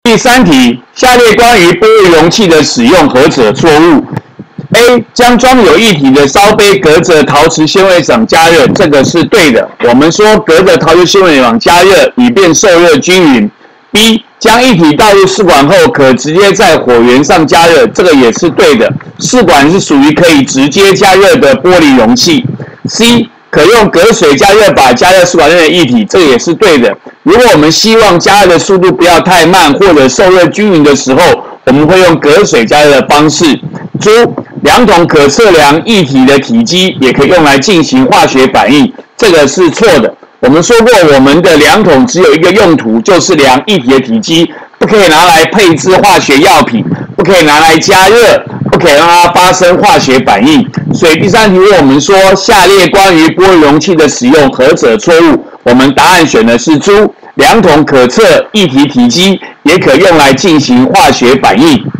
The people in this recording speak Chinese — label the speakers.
Speaker 1: 第3题，下列关于玻璃容器的使用何者错误 ？A. 将装有液体的烧杯隔着陶瓷纤维网加热，这个是对的。我们说隔着陶瓷纤维网加热，以便受热均匀。B. 将液体倒入试管后，可直接在火源上加热，这个也是对的。试管是属于可以直接加热的玻璃容器。C. 可用隔水加热法加热试管内的液体，这个也是对的。如果我们希望加热的速度不要太慢，或者受热均匀的时候，我们会用隔水加热的方式。猪，量筒可测量液体的体积，也可以用来进行化学反应，这个是错的。我们说过，我们的量筒只有一个用途，就是量液体的体积，不可以拿来配置化学药品，不可以拿来加热，不可以让它发生化学反应。所以第3题问我们说，下列关于玻璃容器的使用何者错误？我们答案选的是猪，量筒可测液体体积，也可用来进行化学反应。